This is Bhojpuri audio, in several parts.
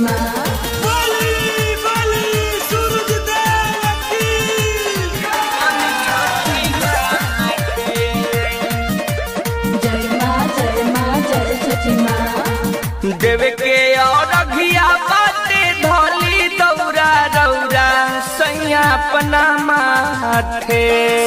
माँ। देवे के और अघिया बाटे धोली दौरा रौरा सैया अपना माथे।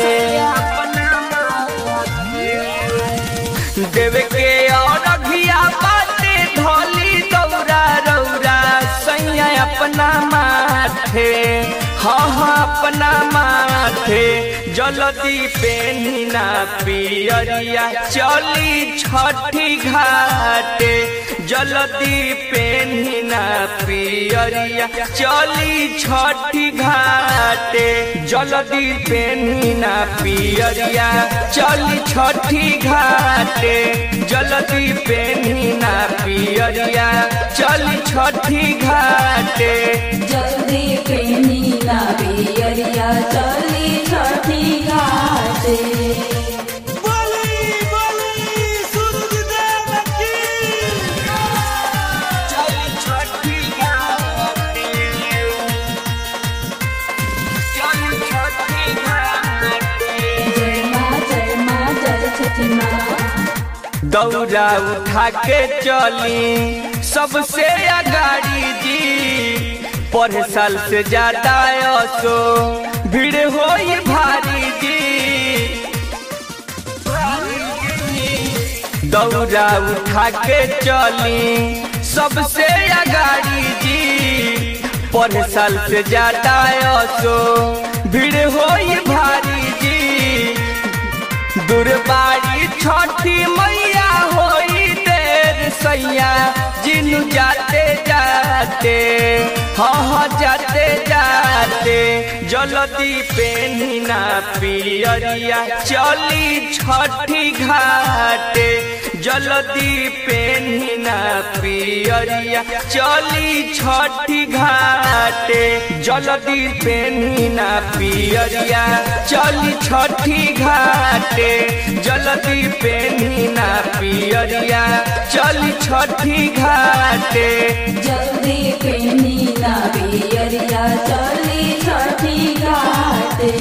देवे के और अघिया बाटे धोली दौरा रौरा सैया अपना माथे। हाँ हाँ अपना माथे जल्दी पेनिना पियरिया चली छठी घाटे। जल्दी पेनिना पियरिया चली छठी घाटे। जल्दी पेनिना पियरिया चली छठी घाटे। जल्दी पेनिना पियरिया चली छठी घाटे। जल्दी पेनिना पियरिया चली छठी घाटे। दौरा उठा के चली सबसे अगाड़ी जी। पर साल से ज्यादा असो भीड़ होई भारी जी। दौरा उठा के चली सबसे अगाड़ी जी। पर साल से ज्यादा असो भीड़ होई भारी जी। दुर्बारी छठी मैया होई देर सैया जिनु जाते जाते। हाँ जाते जाते जल्दी पेनिना पियरिया चली छठी घाटे। जल्दी पेनिना पियरिया चली छठी घाटे। जल्दी पेनिना पियरिया चली छठी घाटे। जल्दी पेनिना पियरिया चली छठी घाटे। जल्दी पेनिना पियरिया चली छठी घाटे।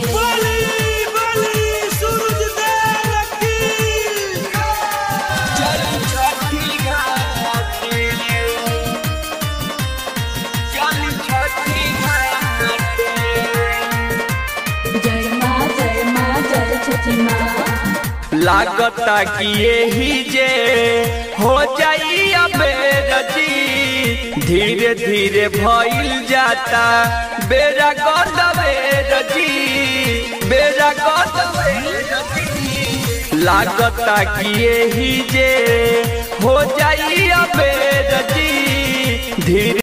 लागता कि यही जे हो जाई अबेर जी। धीरे धीरे भइल जाता बेरा गदबेर जी। बेरा गदबेर जी। लागता कि यही जे हो जाई अबेर जी। धीरे